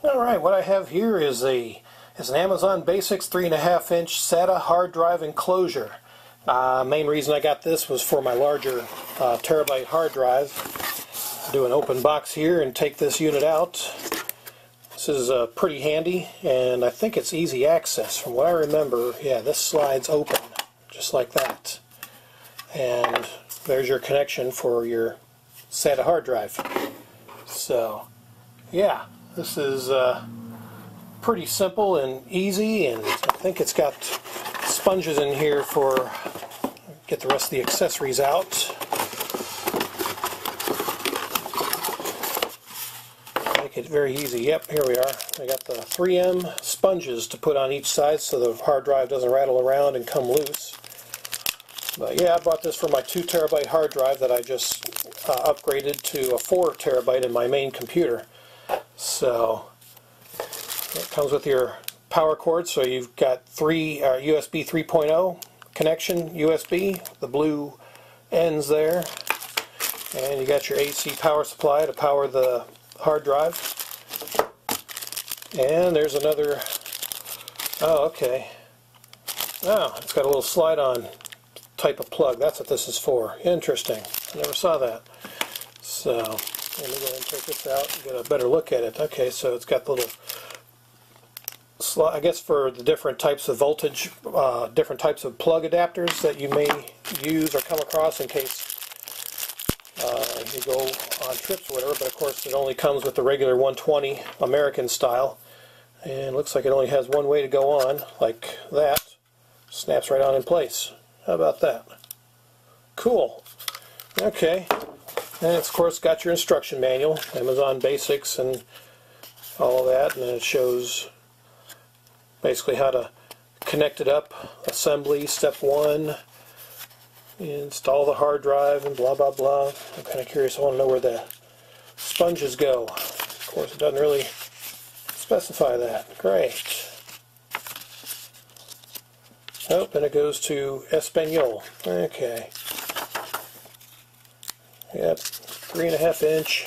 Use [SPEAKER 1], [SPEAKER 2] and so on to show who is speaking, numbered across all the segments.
[SPEAKER 1] Alright, what I have here is an Amazon Basics 3.5-inch SATA hard drive enclosure. Main reason I got this was for my larger terabyte hard drive. Do an open box here and take this unit out. This is pretty handy, and I think it's easy access. From what I remember, yeah, this slides open just like that. And there's your connection for your SATA hard drive. So, yeah. This is pretty simple and easy, and I think it's got sponges in here for get the rest of the accessories out. Make it very easy. Yep, here we are. I got the 3M sponges to put on each side so the hard drive doesn't rattle around and come loose. But yeah, I bought this for my 2 terabyte hard drive that I just upgraded to a 4 terabyte in my main computer. So it comes with your power cord, so you've got USB 3.0 connection USB, the blue ends there, and you got your AC power supply to power the hard drive. And there's another, oh okay, oh, it's got a little slide-on type of plug. That's what this is for. Interesting. I never saw that. So let me go ahead and check this out and get a better look at it. Okay, so it's got the little slot, I guess, for the different types of voltage, different types of plug adapters that you may use or come across in case you go on trips or whatever. But of course it only comes with the regular 120 American style, and looks like it only has one way to go on, like that. Snaps right on in place. How about that? Cool. Okay. And it's of course got your instruction manual, Amazon Basics and all of that, and then it shows basically how to connect it up, assembly, step 1, install the hard drive, and blah blah blah. I'm kind of curious, I want to know where the sponges go. Of course it doesn't really specify that. Great. Oh, then it goes to Espanol. Okay. Yep, 3.5-inch.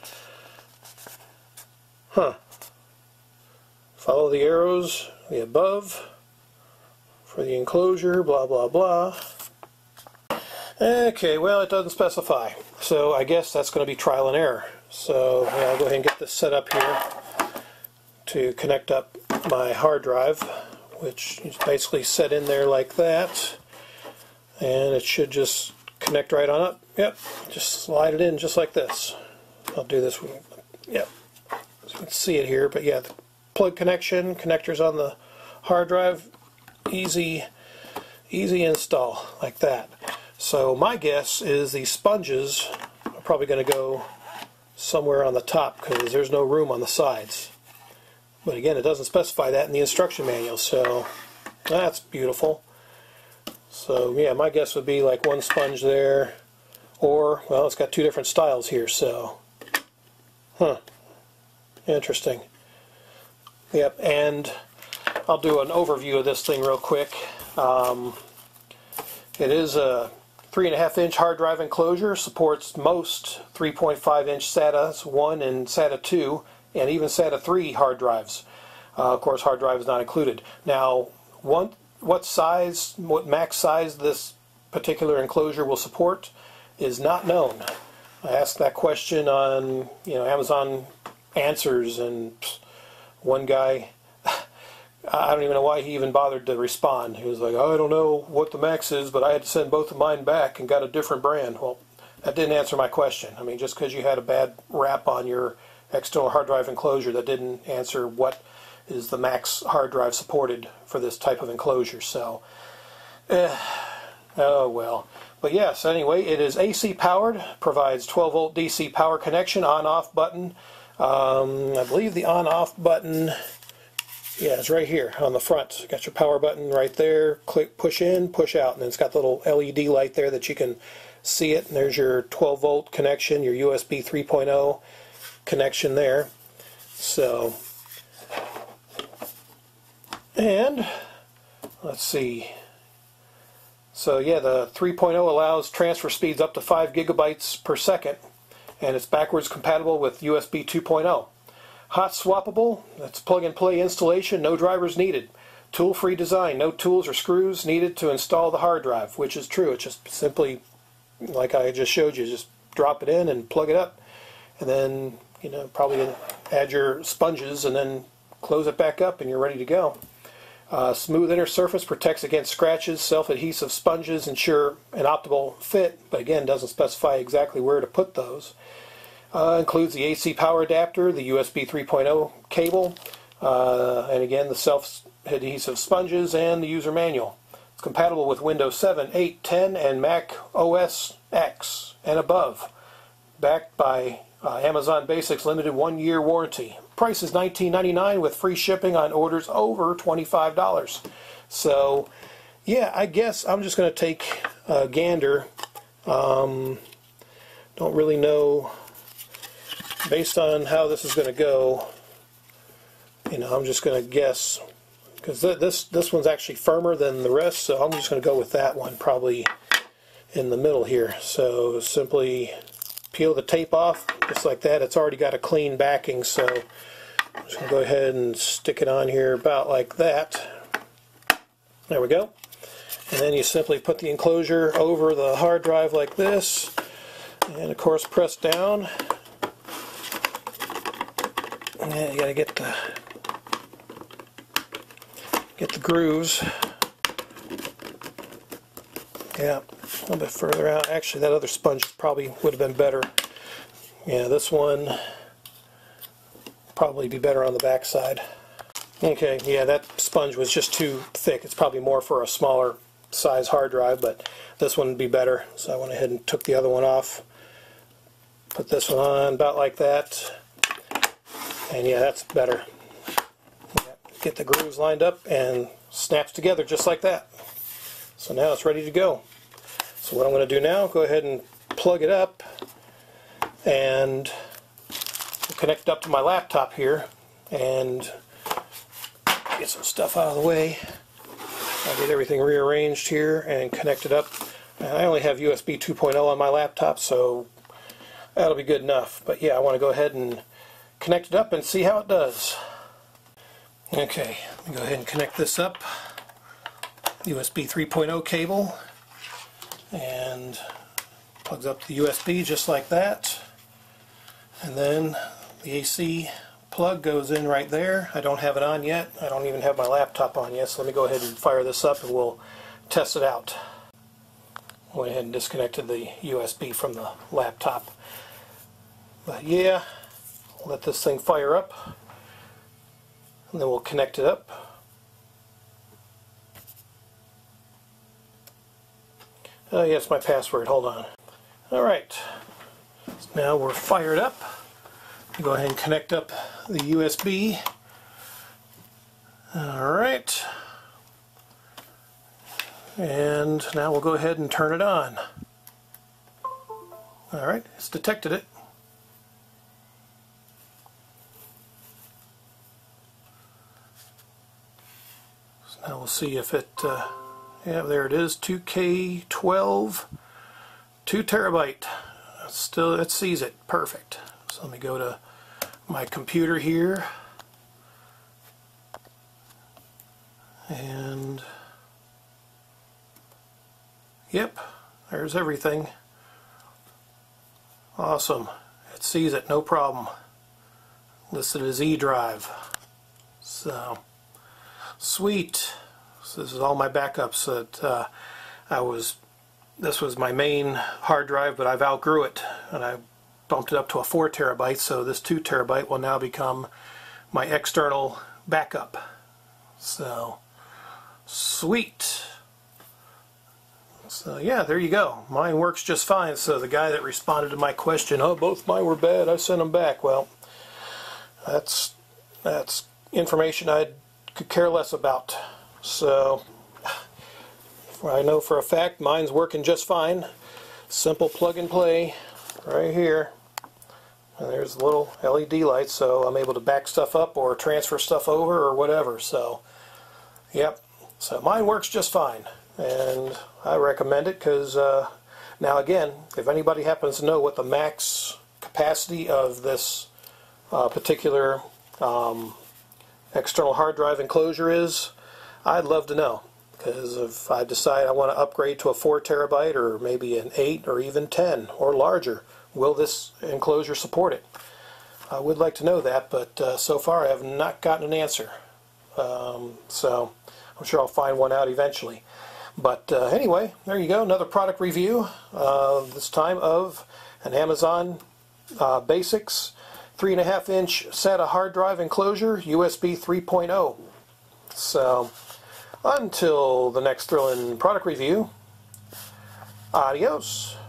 [SPEAKER 1] Huh. Follow the arrows, the above, for the enclosure, blah blah blah. Okay, well it doesn't specify, so I guess that's going to be trial and error. So yeah, I'll go ahead and get this set up here to connect up my hard drive, which is basically set in there like that, and it should just connect right on up. Yep, just slide it in just like this. I'll do this with, yep, so you can see it here, but yeah, the plug connection, connectors on the hard drive, easy install like that. So my guess is these sponges are probably going to go somewhere on the top because there's no room on the sides. But again, it doesn't specify that in the instruction manual, so that's beautiful. So yeah, my guess would be like one sponge there, or, well, it's got 2 different styles here, so, huh, interesting. Yep, and I'll do an overview of this thing real quick. It is a 3.5-inch hard drive enclosure, supports most 3.5-inch SATA 1 and SATA 2, and even SATA 3 hard drives. Of course, hard drive is not included. Now, what size, what max size this particular enclosure will support is not known. I asked that question on, Amazon Answers, and one guy, I don't even know why he even bothered to respond. He was like, oh, I don't know what the max is, but I had to send both of mine back and got a different brand. Well, that didn't answer my question. I mean, just because you had a bad wrap on your external hard drive enclosure, that didn't answer what is the max hard drive supported for this type of enclosure. So, oh well. But yes, anyway, it is AC powered, provides 12-volt DC power connection, on-off button. I believe the on-off button, yeah, it's right here on the front. You got your power button right there. Click, push in, push out, and then it's got the little LED light there that you can see it. And there's your 12-volt connection, your USB 3.0 connection there. So, and let's see. So yeah, the 3.0 allows transfer speeds up to 5 gigabytes per second, and it's backwards compatible with USB 2.0. Hot swappable, that's plug and play installation, no drivers needed. Tool-free design, no tools or screws needed to install the hard drive, which is true. It's just simply, like I just showed you, just drop it in and plug it up, and then, you know, probably add your sponges and then close it back up and you're ready to go. Smooth inner surface protects against scratches. Self-adhesive sponges ensure an optimal fit, but again doesn't specify exactly where to put those. Includes the AC power adapter, the USB 3.0 cable, and again the self-adhesive sponges and the user manual. It's compatible with Windows 7, 8, 10, and Mac OS X and above. Backed by Amazon Basics limited 1-year warranty. Price is $19.99 with free shipping on orders over $25. So, yeah, I guess I'm just going to take a gander. Don't really know, based on how this is going to go, you know, I'm just going to guess, because this one's actually firmer than the rest, so I'm just going to go with that one, probably in the middle here. So simply peel the tape off, just like that. It's already got a clean backing, so I'm just going to go ahead and stick it on here about like that. There we go. And then you simply put the enclosure over the hard drive like this, and of course press down. And you got to get the grooves. Yeah, a little bit further out. Actually, that other sponge probably would have been better. Yeah, this one probably be better on the back side. Okay, yeah, that sponge was just too thick. It's probably more for a smaller size hard drive, but this one would be better. So I went ahead and took the other one off. Put this one on about like that. And yeah, that's better. Get the grooves lined up and snaps together just like that. So now it's ready to go. So what I'm going to do now, go ahead and plug it up and connect up to my laptop here and get some stuff out of the way. I'll get everything rearranged here and connect it up. And I only have USB 2.0 on my laptop, so that'll be good enough. But yeah, I want to go ahead and connect it up and see how it does. Okay, let me go ahead and connect this up. USB 3.0 cable, and plugs up to the USB just like that. And then the AC plug goes in right there. I don't have it on yet. I don't even have my laptop on yet, so let me go ahead and fire this up and we'll test it out. Went ahead and disconnected the USB from the laptop. But yeah, let this thing fire up, and then we'll connect it up. Oh yes, my password, hold on. Alright, so now we're fired up. Go ahead and connect up the USB. Alright, and now we'll go ahead and turn it on. Alright, it's detected it. Now we'll see if it, yeah, there it is, 2K12, 2 terabyte. Still, it sees it, perfect. So let me go to my computer here, and yep, there's everything. Awesome, it sees it, no problem. Listed as E drive. So sweet. So this is all my backups that this was my main hard drive, but I've outgrew it and I bumped it up to a 4 terabyte, so this 2 terabyte will now become my external backup. So sweet. So yeah, there you go. Mine works just fine. So the guy that responded to my question, oh, both mine were bad, I sent them back. Well, that's information I could care less about. So I know for a fact mine's working just fine. Simple plug and play right here. And there's a little LED light, so I'm able to back stuff up or transfer stuff over or whatever. So yep, so mine works just fine, and I recommend it because now again, if anybody happens to know what the max capacity of this particular external hard drive enclosure is, I'd love to know. Because if I decide I want to upgrade to a 4 terabyte or maybe an 8 or even 10 or larger, will this enclosure support it? I would like to know that, but so far I have not gotten an answer. So I'm sure I'll find one out eventually. But anyway, there you go, another product review, this time of an Amazon Basics 3.5-inch SATA hard drive enclosure, USB 3.0. So until the next thrilling product review, adios.